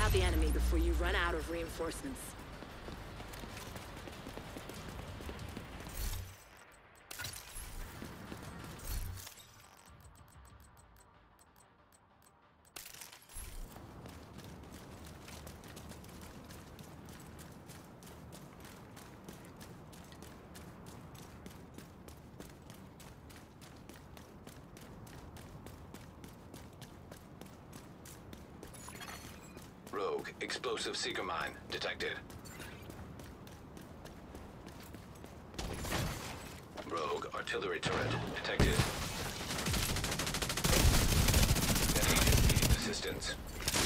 out the enemy before you run out of reinforcements. Rogue, explosive seeker mine detected. Rogue, artillery turret detected. An agent needs assistance.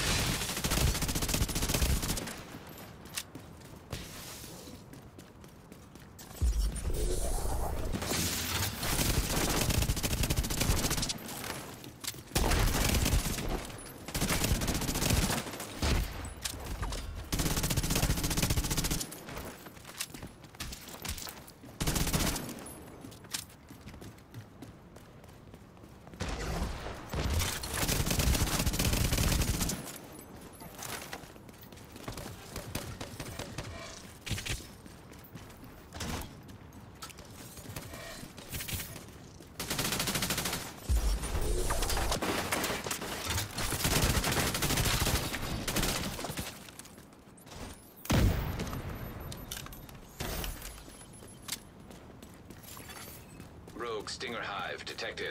Rogue Stinger Hive detected.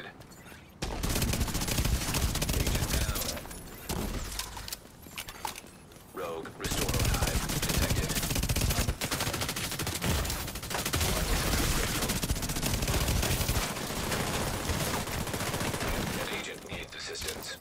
Agent down. Rogue Restorer Hive detected. An agent needs assistance.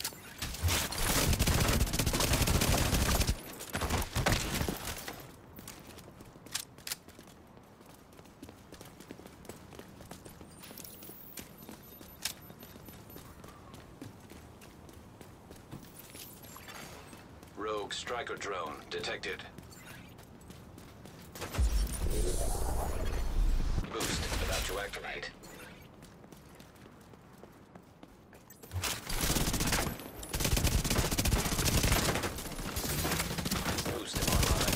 Rogue Striker drone detected. Boost about to activate. Boost online.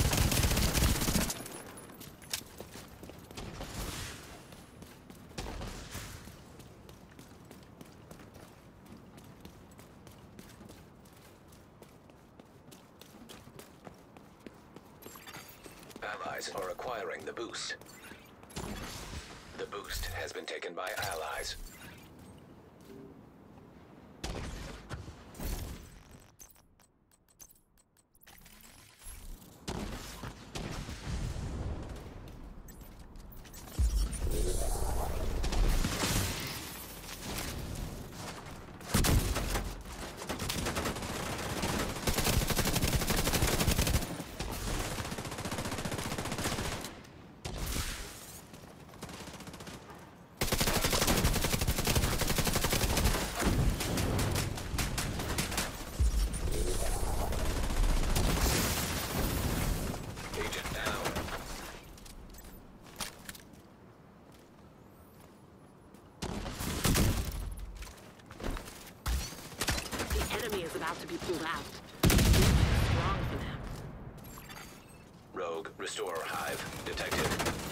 Allies are acquiring the boost. The boost has been taken by allies. About to be pulled out. It's wrong for them. Rogue Restorer Hive detected.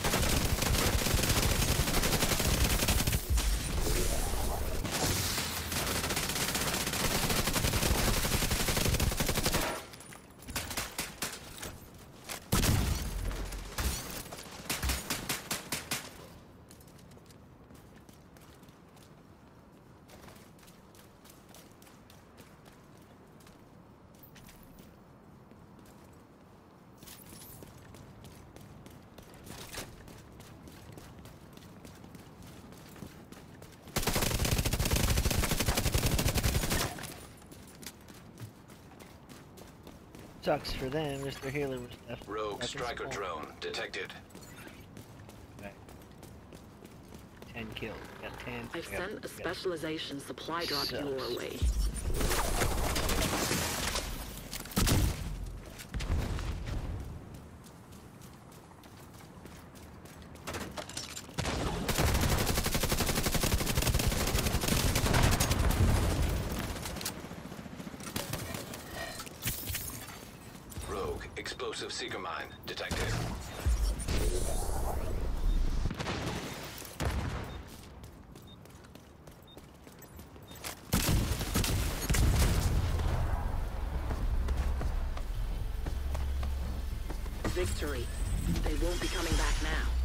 Sucks for them, just their healer was left. Rogue Striker drone detected. Okay. 10 kills. Got 10. I've sent a specialization supply drop your way. explosive seeker mine detected. Victory. They won't be coming back now.